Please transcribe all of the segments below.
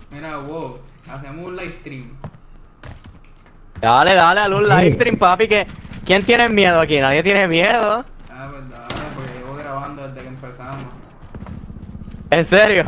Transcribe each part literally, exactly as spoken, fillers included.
Mira, wow, hacemos un live stream. Dale, dale, a un live stream, papi, que... ¿Quién tiene miedo aquí? Nadie tiene miedo. Ah, pues dale, porque llevo grabando desde que empezamos. ¿En serio?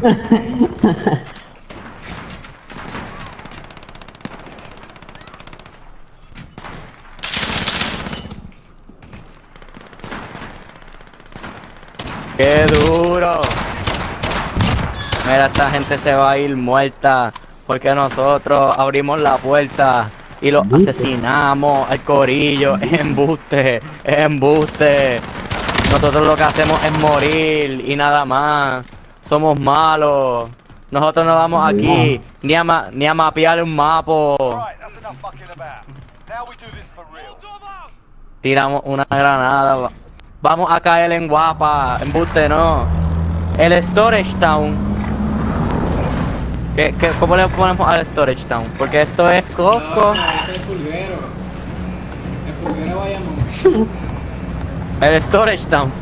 ¡Qué duro! Mira, esta gente se va a ir muerta porque nosotros abrimos la puerta y los asesinamos al corillo. Es embuste, es embuste. Nosotros lo que hacemos es morir y nada más. Somos malos. Nosotros no vamos aquí ni a, ma ni a mapear un mapa. Tiramos una granada. Vamos a caer en guapa. Embuste no. El Storage Town. ¿Qué, qué, ¿Cómo le ponemos al Storage Town? Porque esto es Costco. No, ese es el pulguero. El pulguero Bayamón. El Storage Town.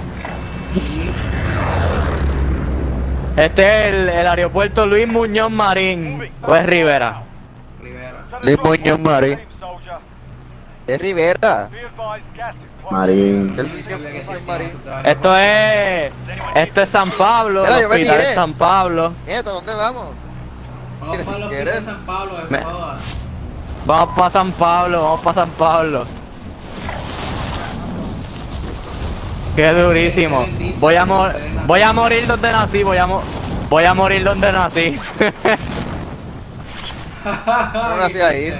Este es el, el aeropuerto Luis Muñoz Marín. ¿O es Rivera? Rivera. Luis Muñoz Marín. Es Rivera. Marín. El Luis Muñoz Marín. Esto es... Esto es San Pablo. Mira, El yo me hospital tiré. es San Pablo. Nieto, ¿dónde vamos? Vamos Mira, para si los quieres. pies de San Pablo, de Me- joda. Vamos para San Pablo, vamos para San Pablo. Qué durísimo. Voy a mor voy a morir donde nací, voy a mo voy a morir donde nací. No nací ahí.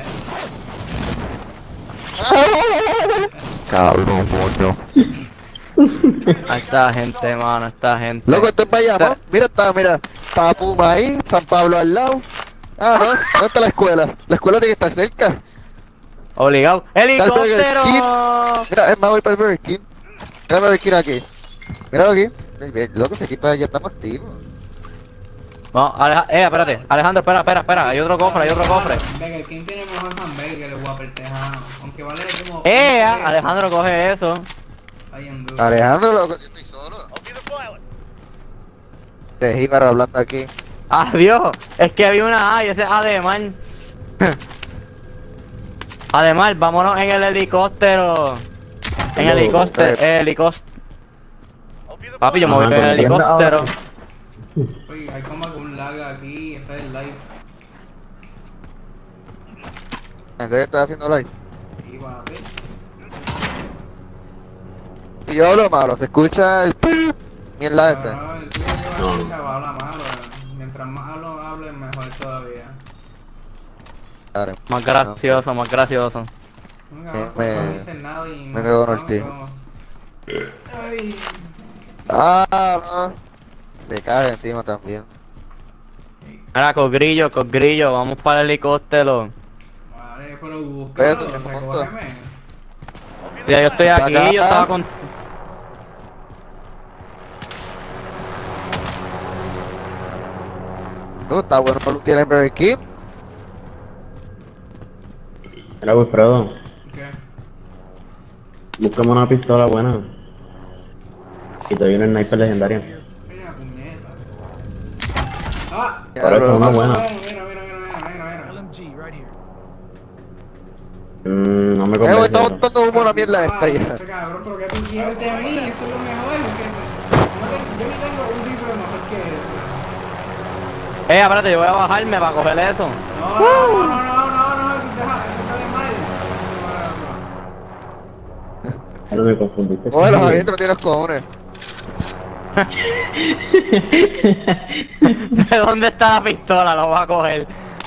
Cabrón, coño. A esta gente, mano, esta gente. Loco, esto es Bayamón. Mira, está, mira. Papuma ahí, San Pablo al lado. Ah, no. ¿Dónde está la escuela? La escuela tiene que estar cerca. Obligado. ¡Helicóptero! Mira, es más, voy para el Burger King. Mira el Burger King aquí. Míralo aquí. Ve, loco, se quita, ya estamos activos. No, Aleja eh, espérate. Alejandro, espera, espera, espera. Hay otro cofre, hay otro cofre. Venga, ¿quién tiene mejor hamburger? El Whopper Tejano. Aunque vale como... ¡Eh! once pesos. Alejandro, coge eso. Ahí en duro. Alejandro, loco, yo estoy solo. De Jíbaro hablando aquí. Adiós. Es que había una A y ese es además. Además, vámonos en el helicóptero. En el helicóptero, el helicóptero. Papi, yo me voy en el helicóptero. Oye, hay como algún lag aquí, ese es el live. ¿En serio estás haciendo live? Y papi. Y yo hablo malo, se escucha el pi- mierda ese. No, el tío lleva el chaval, habla malo. Mientras más hablo, hable, mejor todavía. Claro. Más gracioso, más gracioso. Venga, Eh, no, me- no dicen nada y... me quedo con el no, tío. no. Ay. Ah, no. Te cae encima también. Mira, cogrillo, cogrillo, vamos para el helicóptero. Vale, pero búscalo, Eso, ¿qué monto? recógeme. Ya yo estoy aquí, Acá. yo estaba con... No, está bueno para Luke en Burger King. Mira, Wilfredo, ¿Qué? búscame una pistola buena. Y te viene el sniper legendario. Mira, puñeta. Ah, Por eso, una buena. Mira, mira, mira, mira, mira, mira. Mmm, no me Eh, convence. está eso. botando humo la mierda Ah, esta ya. este cabrón, pero ¿qué tú quieres de mí? Eso es lo mejor. Que no tengo, yo ni tengo un rifle mejor que eso. Eh, espérate, yo voy a bajarme para coger eso. No, no, no, no, no, no, no, eso está, eso está de mal. Pero me confundiste. Oye, los adentro tienes cojones. ¿De dónde está la pistola? Lo voy a coger.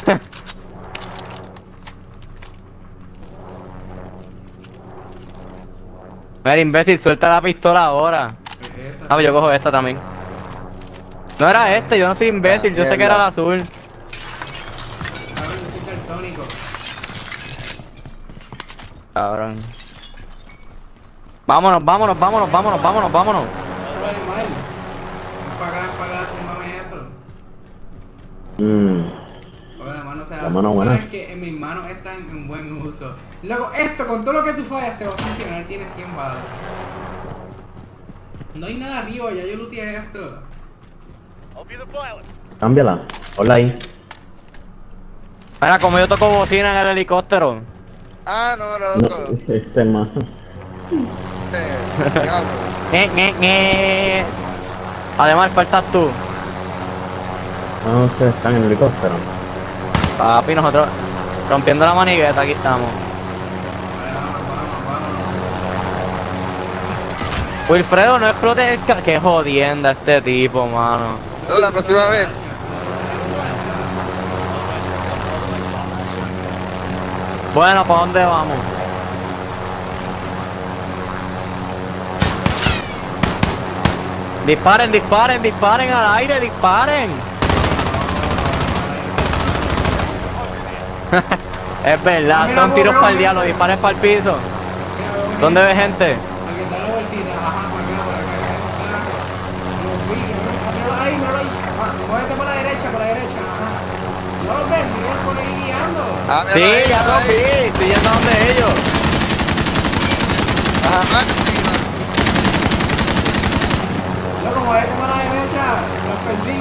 Mira, imbécil, suelta la pistola ahora. Esa, Ah, pues yo cojo esta también. No era este, yo no soy imbécil, yo sé que era el azul. cabrón, yo soy daltónico. Cabrón. Vámonos, vámonos, vámonos, vámonos, vámonos, vámonos. Pero es mal. Ven para acá, ven para acá, túmbame eso. Mmm, Porque la mano se La hace. mano Tú buena. sabes que en mis manos están en buen uso. Luego, esto, con todo lo que tú fallas, te va a funcionar. Tiene cien balas. No hay nada arriba, ya yo looteé esto. cámbiala. Hola ahí. Mira, como yo toco bocina en el helicóptero. Ah, no, No, loco. este más. Este, diablo. Ñe, Ñe, Ñe. Además, faltas tú. No, ustedes están en el helicóptero. Papi, nosotros rompiendo la manigueta, aquí estamos. Wilfredo, no explote el ca... Qué jodienda este tipo, mano. No, la próxima vez. Bueno, ¿para dónde vamos? Disparen, disparen, disparen al aire, disparen. Es verdad, Mira, son tiros vos, para el veo diablo, gente. disparen para el piso. Mira, veo ¿Dónde gente. ve gente? Aquí está la vueltita, ajá, para acá, para acá, acá. Los vi, ah, míralo ahí, míralo ahí. Ah, muévete por la derecha, por la derecha, ajá. No los ven, mira por ahí guiando. Ah, mira Sí, ahí, ya mira los vi, ahí. estoy yendo a donde ellos. Ajá, más arriba. Loco, muévete por la derecha, los perdí.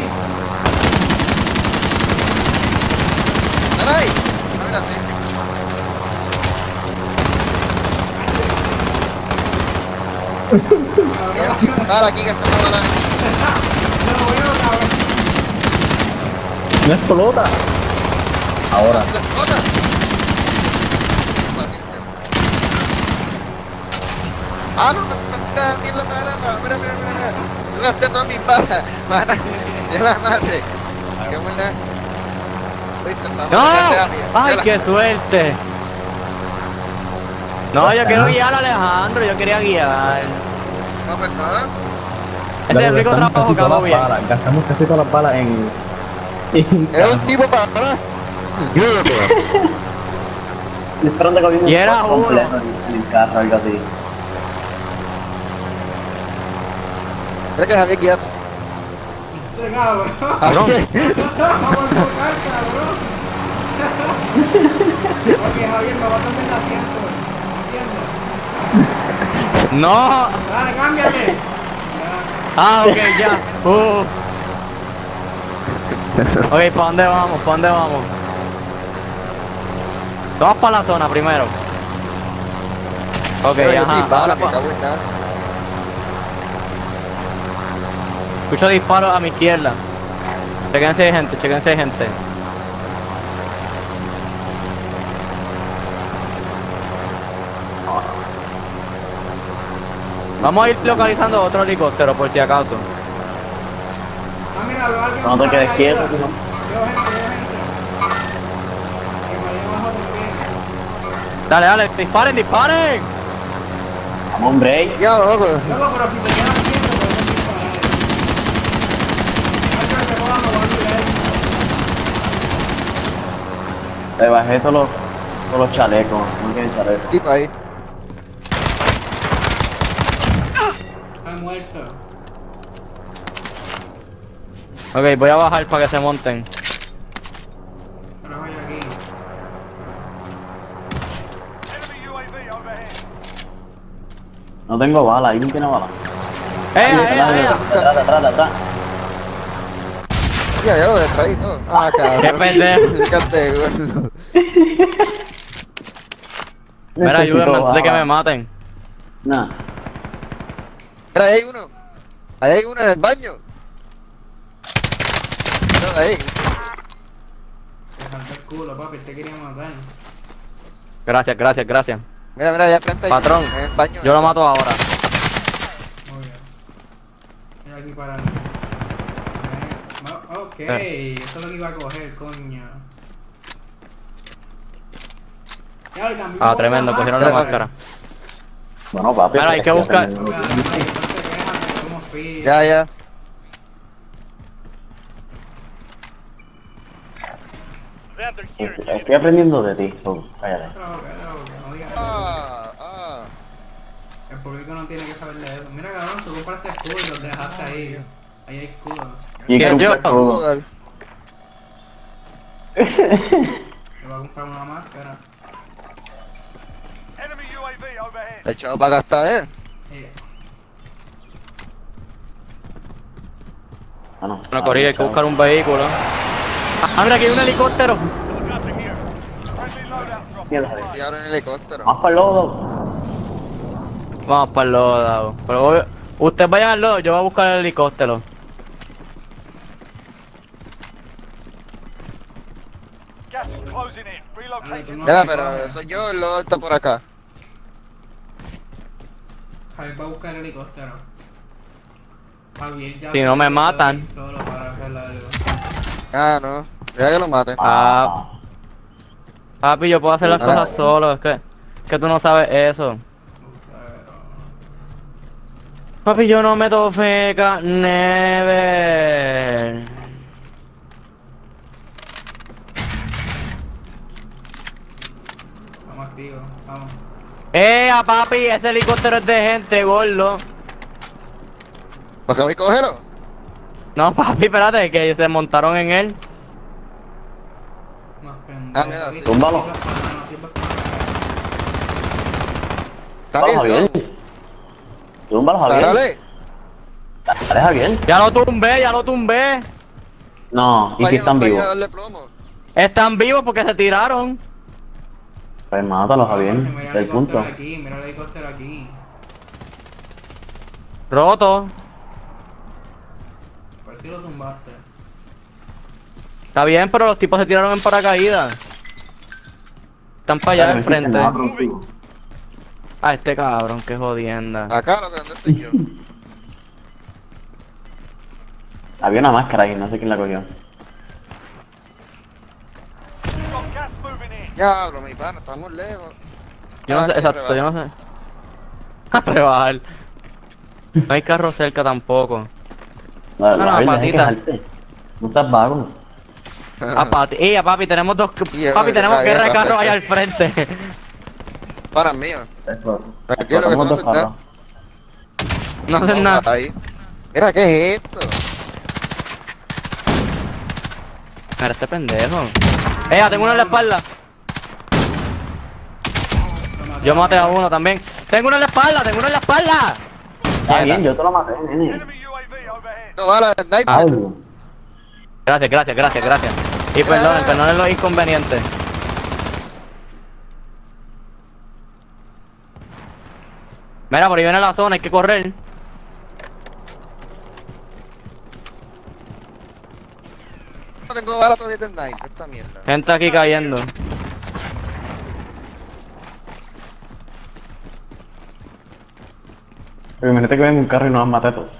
Mira ahí. Ah, mira, sí. Mira, sí, para aquí que está para ahí. No, bueno, cabrón. ¡No explota! Ahora. ¿Y la explota? Ah, no, no, no, está bien la cara, mira, mira, mira, mira. No gasté todas mis balas, mana. Ya la madre. Qué buena. Listo, vamos ¡No! a dejar de rápido. ¡Ay, Ya la- qué suerte! No, yo quiero guiar a Alejandro, yo quería guiar. No, pues nada. Ese es el único Gastamos trabajo casi que hago todas las bien. balas, Gastamos casi todas las balas en... en Era un carro. tipo para atrás. Estoy esperando que viene Y un era spot uno. completo en el carro, algo así. Mira que Javier guiando. Este cabrón. Cabrón. Vamos a tocar, cabrón. Ok, Javier, me va a tomar el asiento. ¿Entiendes? No. Dale, cámbiate. Ya. Ah, ok, ya. Uh. Ok, ¿para dónde vamos? ¿Para dónde vamos? Vamos para la zona primero. Ok, Pero yo ajá. sí, Ahora bala, me pa- cago en nada. escucho disparos a mi izquierda. Chequense de gente, chequense de gente. Vamos a ir localizando otro helicóptero por si acaso. Ah, mira, veo a alguien. No te con quedes paracaídas. quieto, tú no. Veo gente, veo gente. Que por ahí abajo también. Dale, dale, disparen, disparen. Vamos, hombre. Ya, loco. Loco, pero si te quedas quieto, podemos disparar. Hacho, te puedo mover directo. Le bajé todos los, todos los chalecos. No quieren chalecos. Tipo ahí. Está muerto. Ok, voy a bajar para que se monten. Pero voy aquí. No tengo bala. ¿Alguien tiene bala? ¡Eh, eh, Atrás, eh! atrás, atrás, atrás. Ya, ya lo detraí, ¿no? Ah, cabrón. ¡Qué pendejo! Fíjate, gordo. Mira, Necesito ayúdenme antes de que bala. me maten. Nah. Mira, ahí hay uno. Ahí hay uno en el baño. No, ahí. Te falta el culo, papi. Te quería matar. Gracias, gracias, gracias. Mira, mira, allá frente hay Patrón, uno, en el baño. yo lo mato ahora. Muy bien. Estoy aquí para mí. Eh, Ok, Eh. esto es lo que iba a coger, coño. Ya, le cambié Ah, un tremendo, poco la pusieron la máscara. máscara. Bueno, papi. Mira, hay que buscar- máscara. Ok, no te quejas, que somos pillos. Ya, ya. Estoy aprendiendo de ti, so, cállate. Pero, ok, ok, no digas eso. Ah, ah. El público no tiene que saber de eso. Mira, cabrón, tú compraste escudo y los dejaste ahí. Ahí hay escudo. Y ¿Qué, que yo? un escudo. Joder. Te voy a comprar una máscara. El chavo para gastar, ¿eh? Eh, Ah, no. Bueno, corrí, hay que buscar un vehículo. Ah, mira, aquí hay un helicóptero. Mierda, Y ahora en helicóptero. Vamos para el lodo. Vamos para el lodo. Pero voy- ustedes vayan al lodo, yo voy a buscar el helicóptero. Gas is closing in. Dale, tú Relocating. no Mira, me pero coges. soy yo, el lodo está por acá. Javier va a buscar el helicóptero. Javier ya Si se no me quedó matan. ahí solo para hacer algo. Ah, no. Deja que lo maten. Ah. Papi, yo puedo hacer las Ah. cosas solo, es que, que tú no sabes eso. Pero... Papi, yo no meto feca, never. Vamos activos, vamos. ¡Eh, a papi! Ese helicóptero es de gente, gordo. ¿Por qué voy a cogerlo? No, papi, espérate, que se montaron en él. Más Ah, mira, pendejo. sí. Túmbalo. ¿Está Túmbalo, bien, Javier. loco? Túmbalo, Javier. Párale. Dale, Javier. Ya lo tumbé, ya lo tumbé. No, y si Vaya, están vaya vivos. a darle plomo. Están vivos porque se tiraron. Pues mátalo, Javier. Mira el El punto. helicóptero aquí, mira el helicóptero aquí. Roto. Por si lo tumbaste. Está bien, pero los tipos se tiraron en paracaídas. Están para allá al frente. Ah, este cabrón, qué jodienda. Acá, lo que donde estoy yo. Había una máscara ahí, no sé quién la cogió. We've got gas moving in. Diablo, mi pana, estamos lejos. Yo no Ah, sé, que exacto, yo rebaja. no sé. A rebajar. No hay carro cerca tampoco. No, no, Javier, deja de patita. quejarte. No seas vago. A papi, ey, a papi, tenemos dos. Y es Papi, tenemos la guerra de guerra, carros pues. allá al frente. Para mío. Eso. Tranquilo, que Tenemos no dos se da. carros. No hacen nada. Ahí. Mira, ¿qué es esto? Mira este pendejo. Eh, tengo uno en la espalda. Lo maté, Yo maté a lo uno también. Tengo uno en la espalda, tengo uno en la espalda. Está bien, yo te lo maté, nene. Enemy U A V overhead. No, bala de sniper. Ah. Algo. Gracias, gracias, gracias, gracias. Y perdonen, perdonen los inconvenientes. Mira, por ahí viene la zona, hay que correr. No tengo bala todavía de sniper, esta mierda. Gente aquí cayendo. Pero imagínate que venga un carro y nos maté a todos.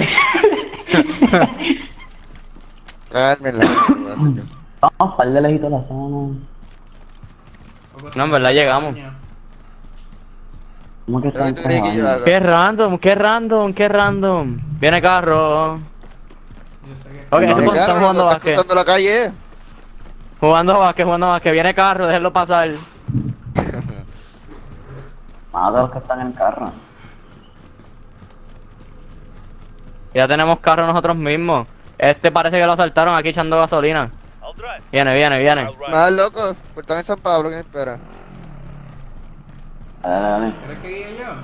Cálmenla, no voy a hacer yo. Vamos, par de lejito la zona. maté. No, en verdad llegamos. ¿Cómo que Yo están te diría que yo haga. Qué random, qué random, qué random. Viene carro. Yo sé que... Ok, No, estos ¿Qué están carro? jugando ¿Estás básquet. cruzando la calle? Jugando básquet, jugando básquet. Viene carro, déjenlo pasar. Mata a los que están en el carro. Ya tenemos carro nosotros mismos. Este parece que lo asaltaron aquí echando gasolina. I'll drive. Viene, viene, viene. I'll run. Más loco, por estar en San Pablo, ¿quién espera? Dale, dale. ¿Quieres que guíe yo?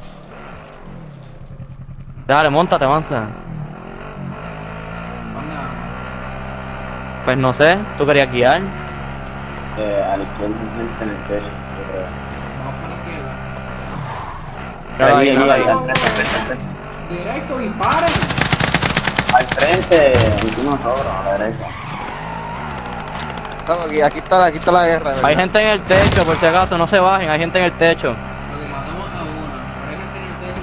Dale, montate, monta. Anda. Pues no sé, tú querías guiar. Eh, a la izquierda, gente en el techo, yo creo. Vamos por la izquierda. Ahí, ahí, ahí. al frente, al frente, al frente. Directo, disparen. Al frente, aquí nosotros, a la derecha. Estamos aquí, aquí está, la- aquí está la guerra, ¿verdad? Hay gente en el techo, por si acaso, no se bajen, hay gente en el techo. Lo que matamos a uno. Pero hay gente en el techo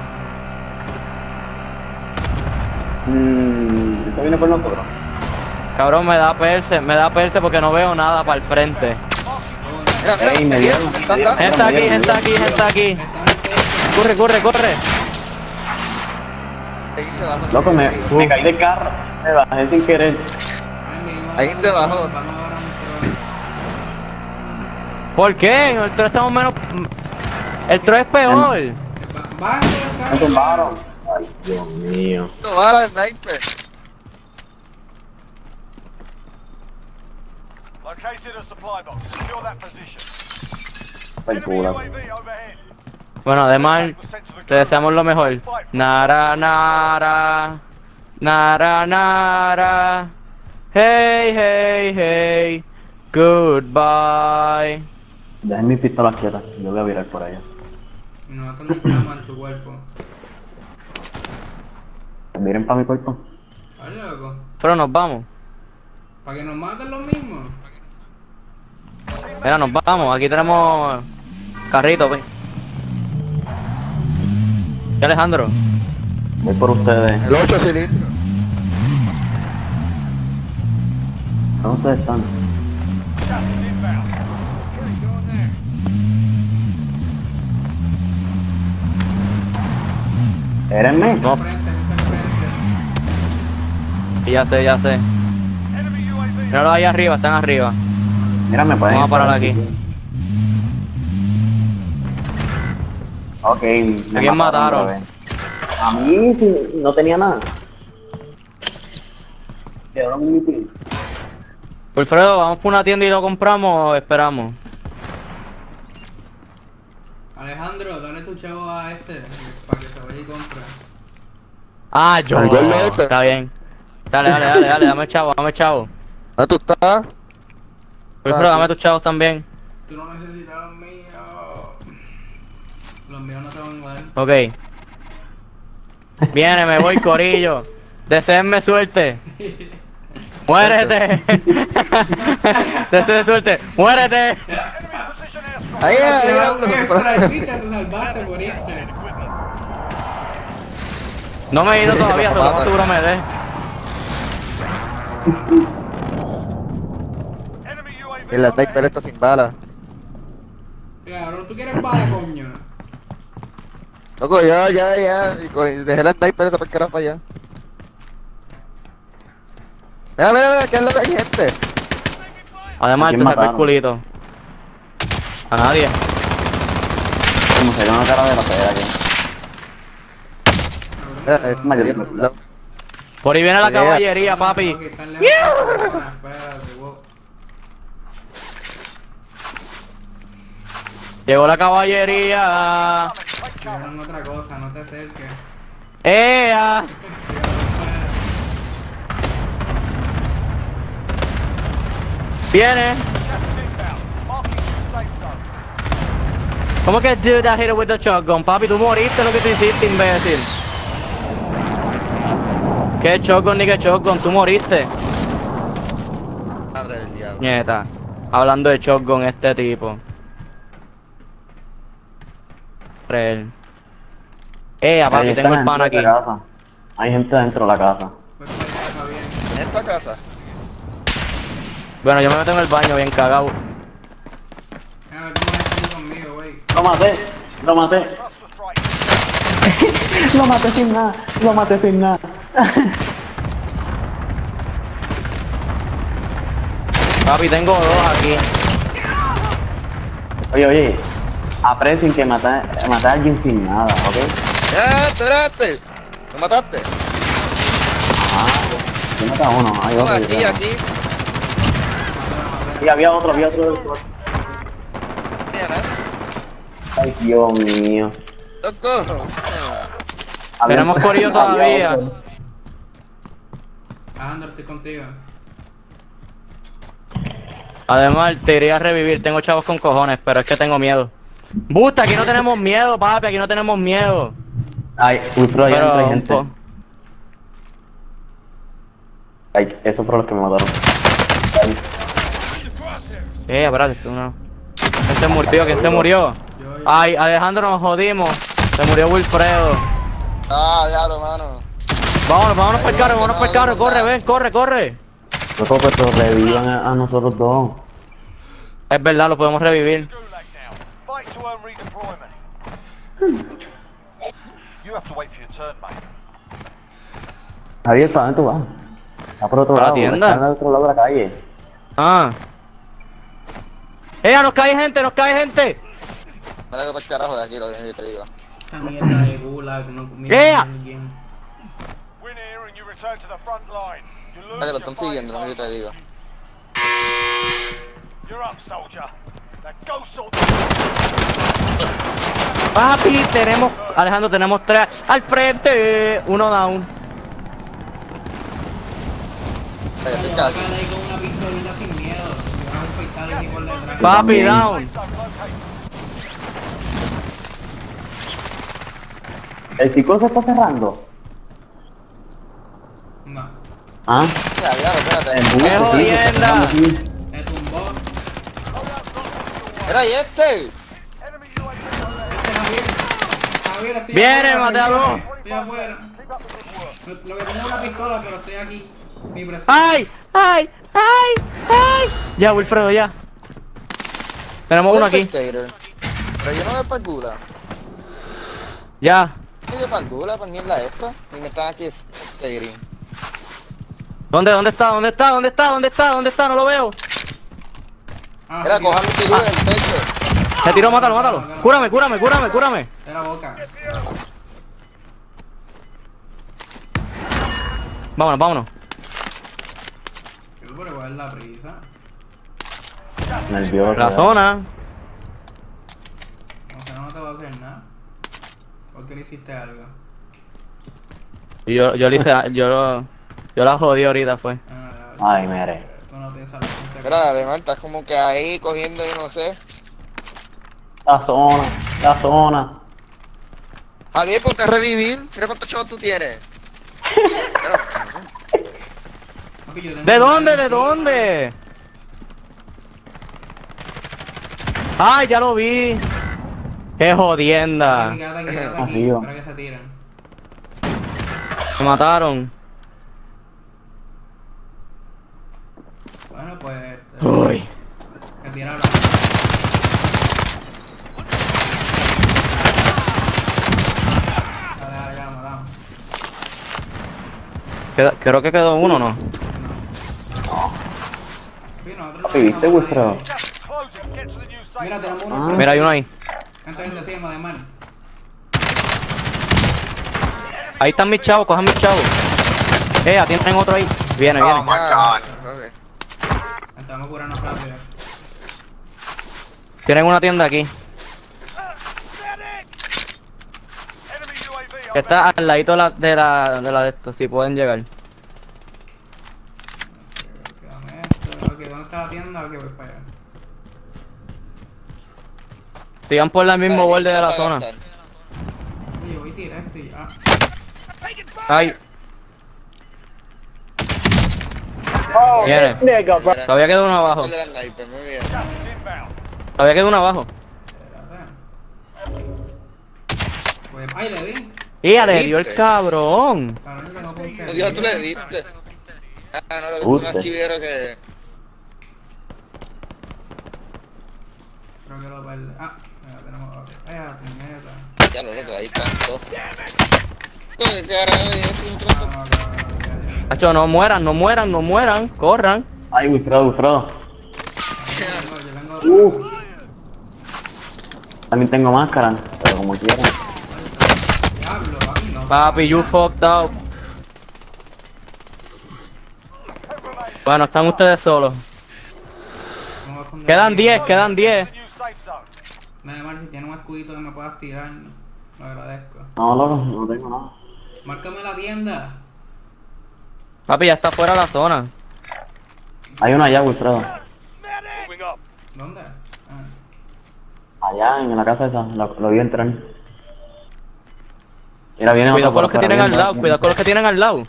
y nos vamos. Mmm, ¿esto viene por nosotros? Cabrón, me da perse, me da perse porque no veo nada para el frente. Mira, mira, Ey, me mira, dieron, me me están dieron. dando. Gente aquí, gente aquí, gente aquí. Está en el techo. Corre, corre, corre. Ahí se bajó. Loco, me, me caí del carro. Me bajé sin querer. Ay, vinimos Ahí a se dar un bajó. troll, Vamos ahora a un troll. ¿Por qué? En el tro estamos menos... El tro es peor. Ba- Bájate del Me carro. tumbaron. Ay, Dios mío. No, bala de sniper. Located a supply box. Secure that position. Ay, Enemy U pura. A V overhead. Bueno, además, te deseamos lo mejor. Nara, nara. Nara, nara. Hey, hey, hey. Goodbye. Dejen mis pistolas quietas, yo voy a virar por allá. Si no, te necesitamos en tu cuerpo. Miren para mi cuerpo. ¿Estás loco? Pero nos vamos. ¿Para que nos maten los mismos? Mira, nos vamos. Aquí tenemos carrito, pues. ¿Qué, Alejandro? Voy por ustedes. El ocho cilindros. ¿Dónde ustedes están? Gas is inbound. Érenme. No. Frente, frente, frente. Sí, ya sé, ya sé. Enemy U A V. Míralo ahí arriba, están arriba. Mira, me pueden. Vamos a parar aquí. Ok, me ¿A quién mataron? otra vez. A mí sí, no tenía nada. Quedó un misil. Wilfredo, ¿vamos por una tienda y lo compramos o esperamos? Alejandro, dale tu chavo a este para que se vaya y compre. Ah, yo. Al gol de este. Está bien. Dale, dale, dale, dale, dame chavo, dame chavo. ¿Dónde tú estás? Wilfredo, aquí. dame tus chavos también. Tú no necesitas los míos. Los míos no te van a dar. Ok. Viene, me voy, corillo. Deseenme suerte. ¡Muérete! Deseenme suerte. ¡Muérete! Enemy position airstrike. Ahí, ahí, Te da ahí, un extra y te salvaste por irte. No me he ido todavía, pero lo más seguro me dé. Enemy U A V. Y la overhead. sniper está sin bala. Cabrón, ¿tú quieres bala, coño? Loco, ya, ya, ya. Y co- y dejé la sniper esa para para allá. Mira, mira, mira, ¿qué es lo que hay gente? Además, ¿A te quién sacó el mataron? culito. A nadie. Como se ve una cara de la fea aquí. Mira, eh, Mayo, me dieron un lado. Por ahí viene la Pelea. caballería, papi. Ok, están lejos. Espérate, wow. Llegó la caballería. Dijeron otra cosa, no te acerques. ¡Ea! Viene. Gas is inbound. Marking new safe zone. ¿Cómo que dude that hit it with the shotgun? Papi, tú moriste lo que tú hiciste, imbécil. ¿Qué shotgun ni qué shotgun? Tú moriste. Madre del diablo. Nieta. Hablando de shotgun este tipo. Real. Eh, papi, Ahí tengo están el pan aquí. dentro de la casa. Hay gente dentro de la casa. Pues para allá, está bien. ¿En esta casa? Bueno, yo me meto en el baño bien cagado. Mira, tú no estás conmigo, güey. Lo maté, lo maté. Cluster strike. Lo maté sin nada, lo maté sin nada. Papi, tengo dos aquí. Oye, oye, aprecien que maté, maté a alguien sin nada, ¿ok? ¡Ya, espérate! ¿Lo mataste? Ah, yo maté a uno, hay No, otro. aquí, creo. aquí. Y había otro, había otro del SWAT. Mira, Ay, Dios mío. loco. Había- Tenemos corillo había todavía. otro. Alejandro, estoy contigo. Además, te iría a revivir. Tengo chavos con cojones, pero es que tengo miedo. Busta, aquí no tenemos miedo, papi. Aquí no tenemos miedo. Ay, uy, pero allá Pero, hay gente. po- Ay, esos fueron los que me mataron. Ay, Eh, espérate, tú no. ¿Quién se murió? ¿Quién se murió? Yo, yo. Ay, Alejandro, nos jodimos. Se murió Wilfredo. Ah, diablo, mano. Vámonos, vámonos para el carro, vámonos para el carro. Corre, ven, corre, corre. loco, pero revivan a, a nosotros dos. Es verdad, lo podemos revivir. Gulag now. Fight to earn redeployment. You have to wait for your turn, mate. Javier, ¿para dónde tú vas? Está por otro ¿Para la lado, tienda? está al otro lado de la calle. Ah. ¡Eh, nos cae gente, nos cae gente! Dale para el carajo de aquí, lo que te digo. Esta mierda de gulag, no comida Yeah. alguien. Win here and you return to the front line. You lose, Dale, lo your están fight siguiendo, is lo que te over. digo. You're up, soldier. Now go sort. Papi, tenemos... Alejandro, tenemos tres al frente. Uno down. Dale, Yo estoy voy a casi. quedar ahí con una pistolita sin miedo. un fatality por detrás. Papi, down. ¿El chico se está cerrando? No. Ah, Ya, ya, espérate. el bus, ¡Qué sí, se está jodienda! cerrando aquí. Me tumbó. Mira, ¿y este? Este Javier. Javier, estoy Viene, afuera, mate a Javier. dos. Estoy afuera. Lo, lo que tengo es una pistola, pero estoy aquí. Mi presencia. ¡Ay! ¡Ay! ¡Ay! ¡Ay! Ya, Wilfredo, ya. Tenemos uno aquí. Spectator. Pero yo no veo para el gula. Ya. Yo para el gula, para mierda esto. Y me están aquí spectating. ¿Dónde, dónde está? ¿Dónde está? ¿Dónde está? ¿Dónde está? ¿Dónde está? No lo veo. Ah, Mira, se tiró. cojan mi tiro del techo. Se tiró, mátalo, mátalo. Cúrame, cúrame, cúrame, cúrame. De la boca. Vámonos, vámonos. Pero igual es la prisa. Nervioso. La ya. zona. O sea, no te va a hacer nada. Porque le hiciste algo. Y yo, yo le hice, yo, lo- yo la jodí ahorita, fue. Ah, Ay, mere. Tú no piensas las consecuencias. Mira, además estás como que ahí cogiendo, yo no sé. La zona, la zona. Javier, ponte a revivir. Mira cuántos chavos tú tienes. Pero, Papi, yo tengo ¿De un dónde? ¿De encima. dónde? ¡Ay, ya lo vi! ¡Qué jodienda! Quédate aquí, quédate aquí, Arriba. espera que se tiren. Me mataron. Bueno, pues. eh, Uy. Que tiraron. Dale, dale, ya, matamos. Queda- creo que quedó uno, ¿no? Sí, nosotros no Papi, ¿viste, tenemos Wilfredo? nadie. Gas is closing. Get to the new safe Mira, zone. tenemos uno Ah. enfrente. Mira, hay uno ahí. Vente, vente, encima de mal. Ahí están mis chavos, cojan mis chavos. Eh, atienden otro ahí. Viene, viene. ah, ok. Vente, vamos a curarnos rápido. Tienen una tienda aquí. Enemy U A V. Que está al ladito de la de la de, la de esto, si pueden llegar. Quédame esto. Ok, ¿dónde está la tienda? Ok, voy para allá. Sigan por el mismo Dale, borde de la para zona. gastar. Oye, voy directo y ya. Ay. Viene. Mira, Todavía queda uno abajo. el de la sniper, muy bien. Gas is inbound. Todavía queda uno abajo. Espérate. Pues, ay, le di. Y le dio el cabrón. Cabrón, que no apunté. Dios, tú le diste. Ah, no, lo que Usted. es más chivero que... Creo que lo perdí. Ah, ya tenemos. Ok. Ay, la puñeta. Ya lo loco, ahí están todos. ¿Qué carajo es un trozo? Ah, no, cabrón, ya, ya. Hacho, no mueran, no mueran, no mueran. Corran. Ay, Wilfredo, Wilfredo. Yo tengo- yo tengo- Uh. También tengo máscara, pero como quieran. Diablo, papi, no. Papi, you fucked up. Bueno, están ustedes solos. Me voy a esconder Quedan aquí. diez, quedan diez. The new safe zone. Nada más, si tienes un escudito que me puedas tirar, lo agradezco. No, loco, no tengo nada. Márcame la tienda. Papi, ya está fuera de la zona. Hay uno allá, Wilfredo. Moving up. ¿Dónde? Ah. Allá en la casa esa, lo, lo vi entrar. Mira, viene Cuidado otro con los que por tienen afuera, al viene, lado, viene. cuidado con los que tienen al lado.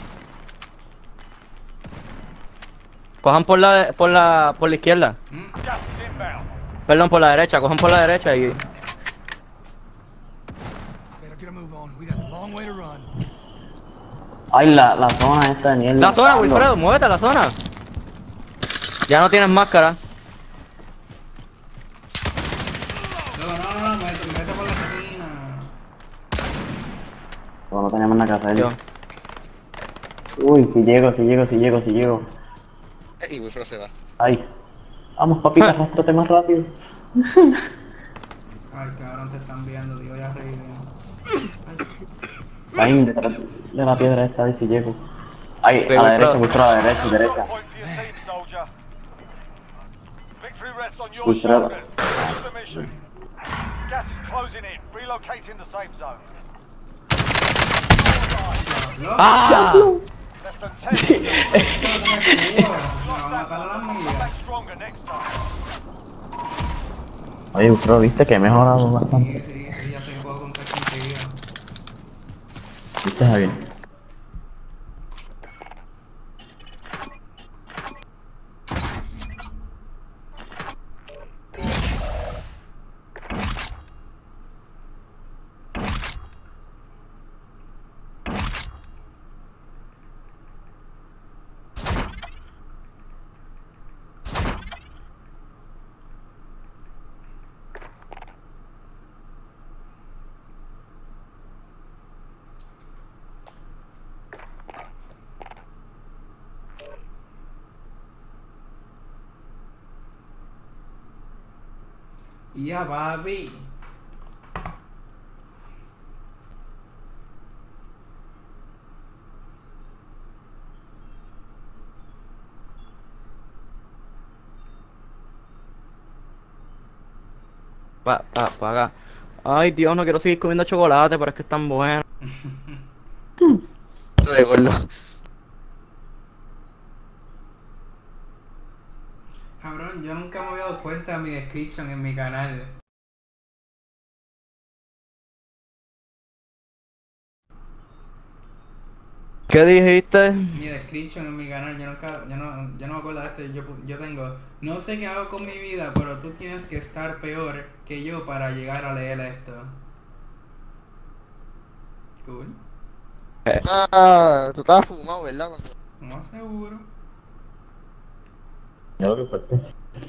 Cojan por la por la por la izquierda. ¿Mm? Gas is inbound. Perdón, por la derecha, cojan por la derecha y Better get a move on. We got a long way to run. Ay, la, la zona esta de mierda. la zona, Wilfredo, muévete a la zona. Ya no tienes máscara. Luego, no, no, no, métete, métete por la esquina. Pero no tenemos nada que hacer. Yo. Uy, si llego, si llego, si llego, si llego. Y Wilfredo se va. Ay. Vamos, papita, arrástrate más rápido. Ay, cabrón, te están viendo, tío, ya reí. Ahí, detrás de la piedra esta, a ver si llego. Ay, Sí, a la Wilfredo. derecha, Wilfredo, a la derecha, derecha. Point for your team, soldier. Victory rests on your Wilfredo. shoulders. Finish the mission. Gas is closing in. Relocating the safe zone. ¡Ah! Less than ten. No, vamos a matar a las millas. Back strong stronger next time. Oye, bro, viste que he mejorado Sí, bastante. sí, sí, ya sé que puedo contar contigo. ¿Viste, Javier? Y ya, papi. Pa, pa, pa acá. Ay, Dios, no quiero seguir comiendo chocolate, pero es que es tan bueno. De gordo. Cabrón, yo nunca me había dado cuenta de mi description en mi canal. ¿Qué dijiste? Mi description en mi canal, yo nunca, yo no, yo no me acuerdo de esto, yo, yo tengo, no sé qué hago con mi vida, pero tú tienes que estar peor que yo para llegar a leer esto. Cool. Ah, tú estabas fumado, ¿verdad? Cuando- No seguro. Ya lo que fuerte.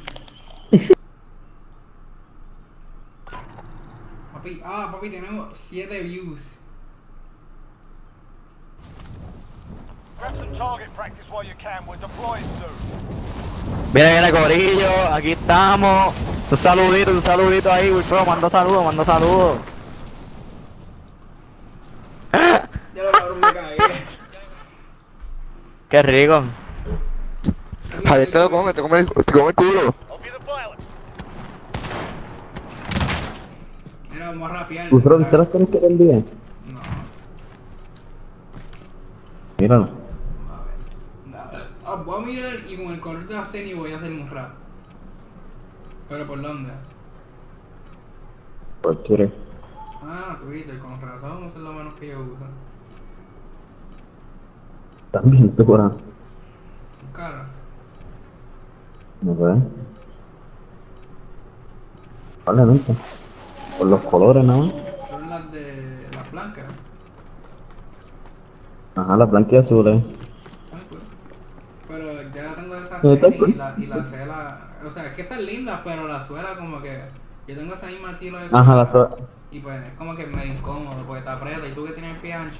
Papi, ah, papi, tenemos siete views. Grab some target practice while you can. We're deploying soon. Viene, viene, corillo, aquí estamos. Un saludito, un saludito ahí, Wilfredo, manda saludos, manda saludos. Ya lo cabrón me cagué. Qué rico. Javier te lo come, te come el, te come el culo. I'll be the pilot. Mira, vamos a rapear. ¿Tú solo viste las cosas que te envié? No, Míralo. a ver. A ver. Ah, voy a mirar y con el color de las tenis voy a hacer un rap. ¿Pero por dónde? ¿Por qué? Ah, Twitter, con razón, no son lo menos que yo uso. También tú por ahí. Su cara. No sé. Probablemente. Por los colores nada más. Son las de las blancas. Ajá, las blancas y azules. Están cool. Pero ya tengo esas Sí, está tenis y cool. la, y la suela. O sea, es que están lindas, pero la suela como que. Yo tengo esa misma estilo de suela. Ajá, la suela. Y pues es como que medio incómodo porque te aprieta y tú que tienes el pie ancho.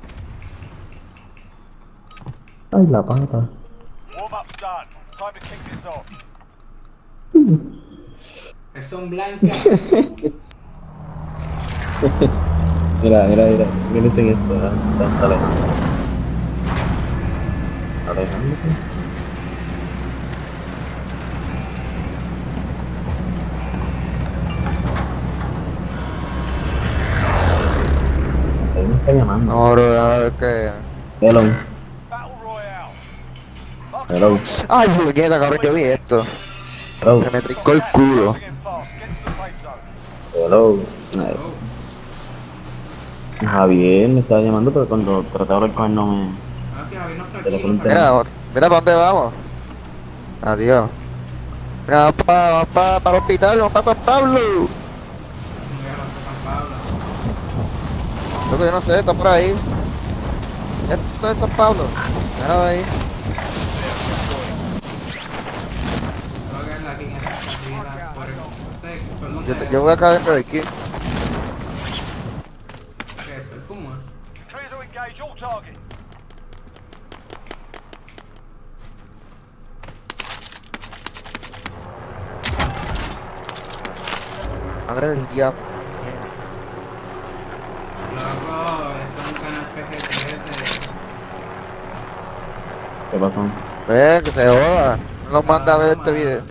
Ay, la pata. Warm up's done. Time to kick this off. Que son blancas. Mira, mira, mira. Miren en esto. ¿eh? Está, está alejando. Está alejándose. Ahí me está llamando. No, bro, a ver qué. Hello. Battle Royale. Hello. Ay, puñeta, cabrón, yo vi esto. Hello. Se me trincó el culo. Closing in fast. Get to the safe zone. Hello. Eh, Oh. Javier me estaba llamando, pero cuando traté de hablar con él no me... Ah, sí, Javi no está Te lo aquí. pregunté. Mira, mira para dónde vamos. Adiós. Mira, vamos para vamos pa, pa el hospital, vamos para San Pablo. Mira, San Pablo. Loco, yo no sé, está por ahí. Esto es San Pablo. Mira ahí. Voy a caerle aquí en esta cabina por el... Usted, perdón, Yo, eh, yo voy acá dentro de aquí. ¿qué es esto? ¿El Puma? Clear to engage all targets. Madre del diablo. Loco, esto es un canal P G trece. ¿Qué pasó? Ve, que se joda. No nos manda a ver este video.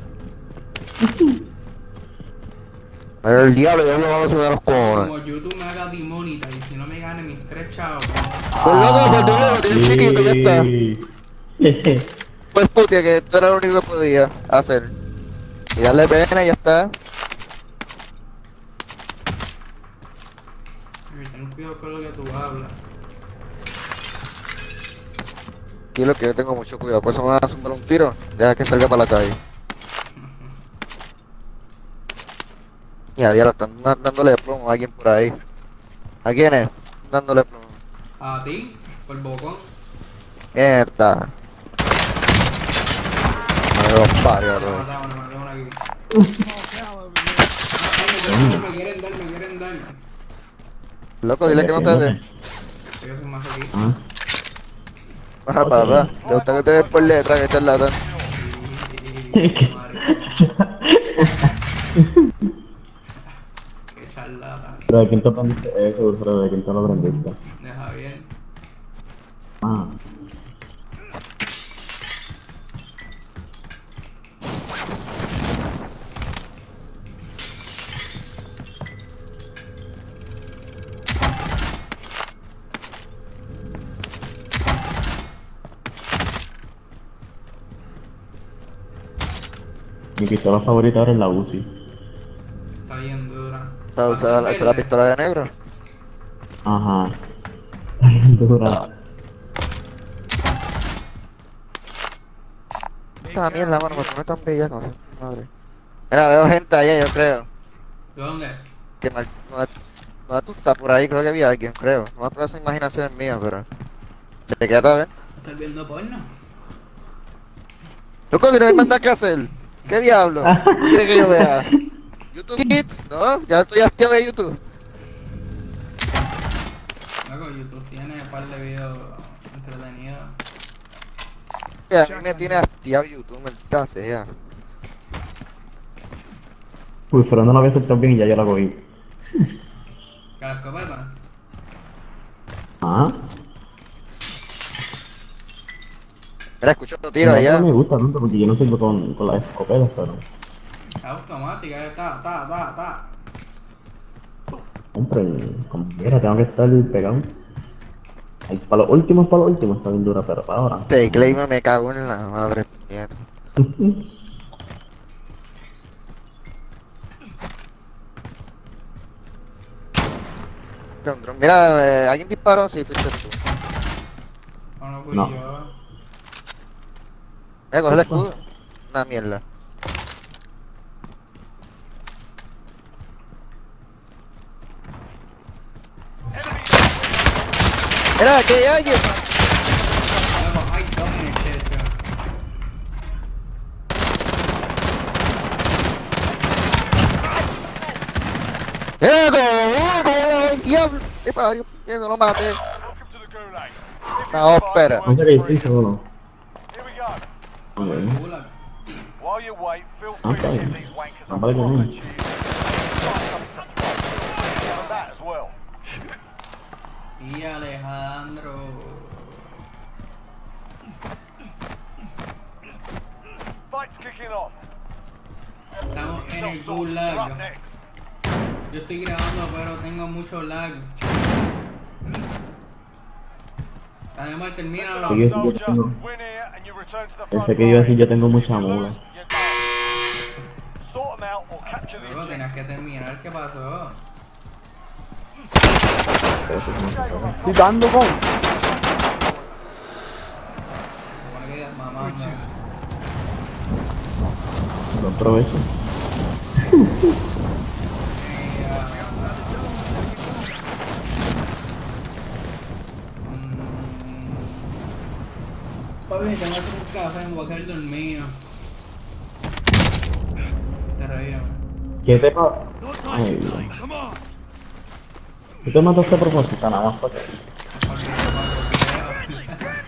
Madre del diablo, yo lo vamos a subir a los cojones. Como YouTube me haga demonita y si no me gane mis tres chavos. Pues loco, pues tú lo tienes chiquito, ya está. pues putia que esto era lo único que podía hacer. Y darle pena y ya está. Ten cuidado con lo que tú hablas. Y lo que yo tengo mucho cuidado, por eso me van a zumbar un tiro, deja que salga para la calle. Y a diablo, están da- dándole plomo a alguien por ahí. ¿A quién es? Dándole plomo. A ti, por bocón. Mierda. Me veo pario, Me bro. mataron, me mataron aquí. Small cow over here. Ah, me quieren dar, me quieren dar. Loco, dile que no te dé. Yo soy más aquí. Ah, Baja papá, te gusta que te des por letra que te lata. Qué charlata. pero ¿de quién te aprendiste eso, Wilfredo? ¿De quién te lo aprendiste? Deja bien. Ah, mi pistola favorita ahora es la Uzi. Está bien dura. ¿Esa esa- esa es la pistola de negro? Ajá. Dura. Esta mierda, mano, porque no es tan bella como madre. Mira, veo gente allá, yo creo. ¿De dónde? Que mal, no, no tú estás por ahí, creo que había alguien, creo. No me acuerdo esa imaginación es mía, pero. ¿Te queda a ver? ¿Estás viendo porno? Loco, si no me mandas qué hacer. ¿Qué diablo? ¿Qué quieres que yo vea? ¿YouTube Kids? No, ya estoy activo de YouTube. Loco, YouTube tiene un par de videos entretenidos. Que a mí me tiene activado YouTube, maldita sea. Wilfredo no la había aceptado bien y ya yo la cogí. ¿Que la escopeta? Ah, Mira, escucho los tiros no, allá. no me gusta tanto porque yo no sirvo con, con las escopetas, pero... Es automática, está, está, está, está. Hombre, como quiera, tengo que estar pegado. Ay, para los últimos, para los últimos está bien dura, pero para ahora. Este claim me cago en la madre, puñeta. Dron, dron. Mira, eh, ¿alguien disparó? Sí, fuiste tú. No, no fui No. yo. Eh, coge el escudo. Una mierda. Mira, que hay alguien. Loco, hay dos en el techo. ¡Eh, como! ¡Diablo! ¡Qué parió! Que no lo maté. Welcome to the Gulag. Una ópera. No sé qué hiciste, solo. Here we go. Por el Ok. gulag. While you wait, feel free to Okay. give these wankers a Ah, vale, proper bien. cheer. And that as well. Y Alejandro. Fight's kicking off. Estamos en el You're up gulag. next. Yo estoy grabando, pero tengo mucho lag. Además, termina. Sí, yo Soldier, tengo- win here and you return to the front Pensé que iba a decir line. yo tengo mucha If you mula. lose, you're done. Sort them out or capture the Luego objective. tenías que terminar. ¿Qué pasó? Estoy dando con. Supone que mamando. Buen provecho. Papi, tengo que hacer un café, me voy a quedar dormido. Te reía. ¿Qué te pasa? No time Ay, to Dios. play. Come on. ¿Tú te mataste a propósito? Nada más para que... Olvídate, papi,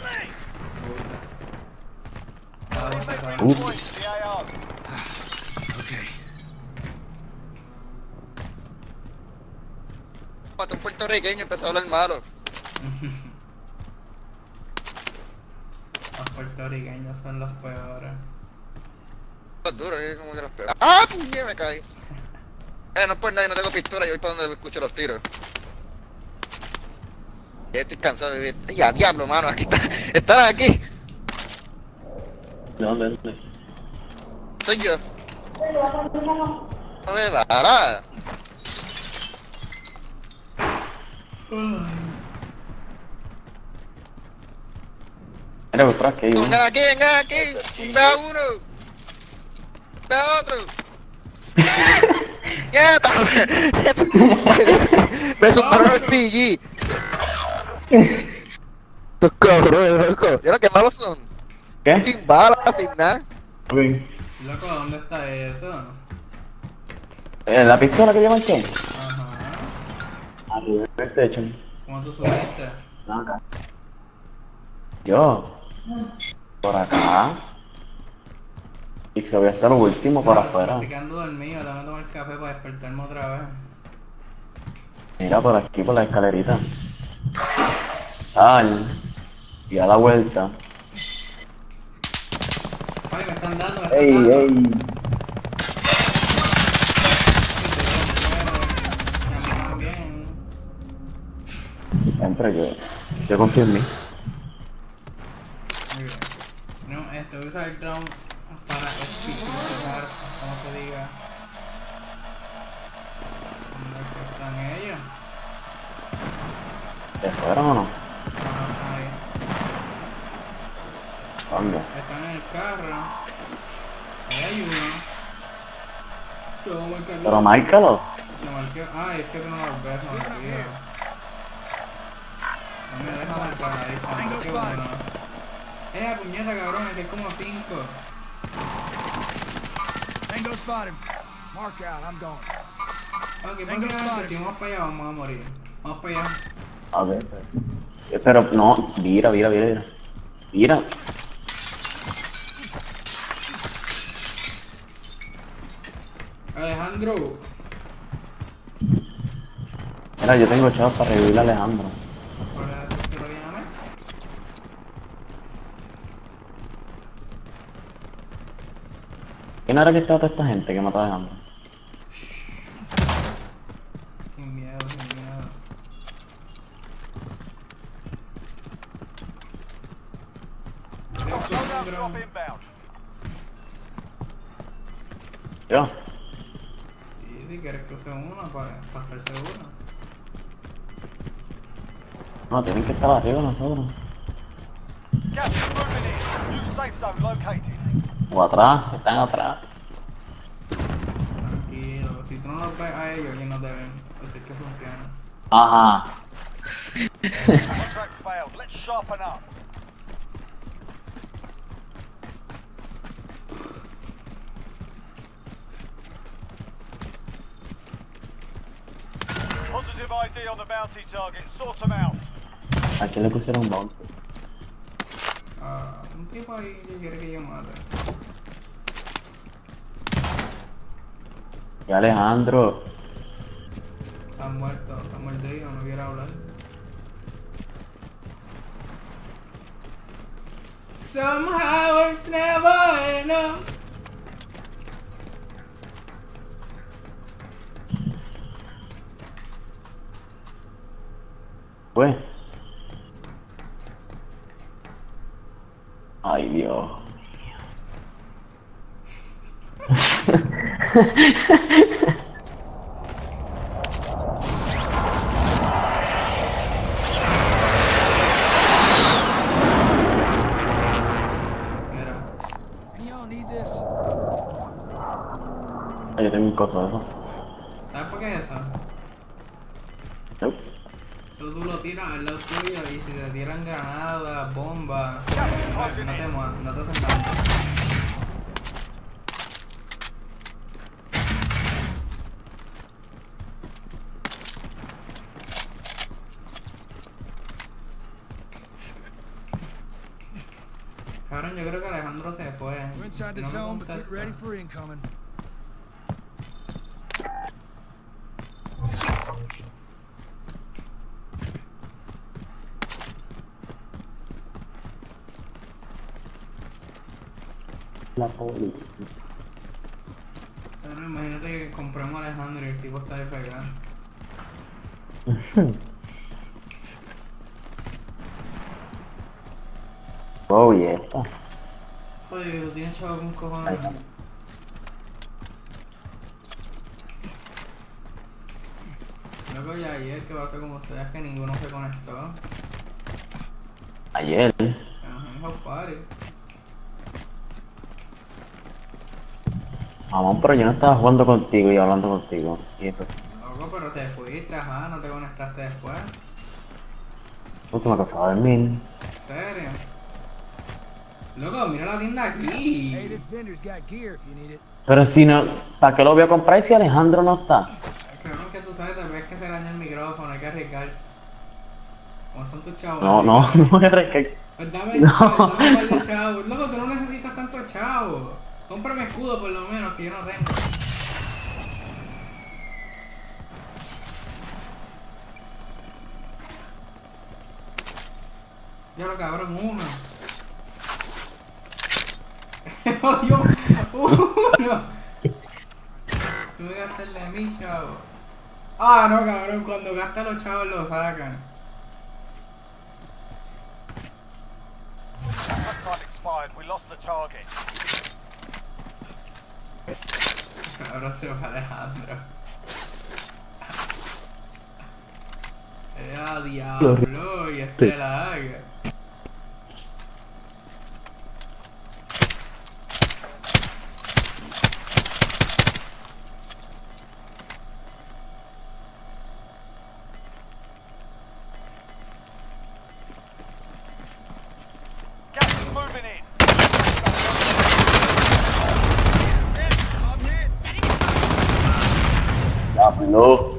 Cada vez que sale. Uh. Points to the A R. Okay. Mató un puertorriqueño y empezó a hablar malo. Los puertorriqueños son los peores. Los duros, es como que los peores. ¡Ah, puñe! Me caí. Eh, no es por nadie, no tengo pistola, yo voy para donde escucho los tiros. Ya estoy cansado de vivir. ¡Ya, diablo, mano! Aquí está. ¡Están aquí! ¿De dónde? ¿De dónde? Soy yo. No me para. Mira, pues, atrás que hay uno. Vengan aquí, vengan aquí. Ve a uno. Ve a otro. ¡Quieta! Me superaron el P G. Estos cabrones, loco. ¿Y ahora qué malos son? ¿Qué? Sin balas, sin nada. Ok. Loco, ¿dónde está eso? Eh, ¿La pistola que yo marqué? Ajá. Arriba en el techo. ¿Cómo tú subiste? Acá. Yo. Por acá. Y se voy a estar último por afuera. Estoy quedando dormido, tengo que tomar café para despertarme otra vez. Mira por aquí, por la escalerita. Sal. Y da la vuelta. Ay, me están dando, me están ¡Ey, dando. ey! Y a mí también. Siempre yo. Yo confío en mí. Muy bien. No, este, voy a usar el drone para especificar, como se diga. ¿Dónde es que están ellos? ¿Te fueron o no? No, no están ahí. ¿Dónde? Están en el carro. Ahí hay uno. Yo voy a marcarlo. Pero márcalo. Lo marqué. Ah, es que tú no los ves, no los olvido. No me deja marcar, ahí está, marqué uno. Eh, puñeta, cabrón, es que es como cinco. Tango spotted. Mark out. I'm going. Ok, básicamente si vamos para allá vamos a morir. Vamos para allá. A ver. Pero no, mira, mira, mira, mira. Mira. Alejandro. Mira, yo tengo chavos para revivir a Alejandro. Por eso es que lo llamé. ¿Quién era que estaba toda esta gente que mató a Alejandro? Sin miedo, sin miedo. Loadout drop inbound. Yo. Y si quieres que use uno para, para estar seguro. No, tienen que estar arriba nosotros. Gas is moving in. New safe zone located. O atrás, están atrás. Tranquilo, si tú no los ves a ellos, ellos no te ven. Así es que funciona. Ajá. Contract failed. Let's sharpen up. Positive I D on the bounty target. Sort them out. ¿A quién le pusieron un bounty? Ah, un tipo ahí que quiere que yo mate. Y Alejandro. Está muerto, está mordido, no quiere hablar. Somehow it's never enough. Pues. Ay, Dios. Mira, Any y'all need this? Ay, yo tengo un coso de eso. ¿sabes por qué es eso? Nope. Eso tú lo tiras al lado tuyo y si te tiran granadas, bombas, no, no te mueves, no te hacen daño. Cabrón, yo creo que Alejandro se fue. We're inside the No me zone, but get contesta. ready for incoming. La poli. Pero imagínate que compramos a Alejandro y el tipo está desfegado. Oh, y esta. Oye, lo tienes chavo con cojones. Loco, y ayer que pasó como ustedes que ninguno se conectó. Ayer. Ajá, en House Party. Mamón, pero yo no estaba jugando contigo y hablando contigo. Y eso. Loco, pero te fuiste, ajá, no te conectaste después. Última que fue a dormir. ¿En serio? Loco, mira la tienda Hey, aquí. this vendor's got gear if you need it. Pero si no, ¿para qué lo voy a comprar si Alejandro no está? Creo que tú sabes, tal vez que se daña el micrófono, hay que arriesgar. ¿Cómo son tus chavos? No, no, no voy a arriesgar. Pues dame, No. dame un par de chavos. Loco, tú no necesitas tanto chavo. Cómprame escudo por lo menos, que yo no tengo. Ya lo cabrón, uno. ¡Oh, Dios! ¡Uno! Tú me gastas el de mí, chavo. Ah, no, cabrón, cuando gastas los chavos lo sacan. That time expired. We lost the target. Ahora se va Alejandro. ¡Eh, diablo! Y este la haga. Gas is moving in. Diablo.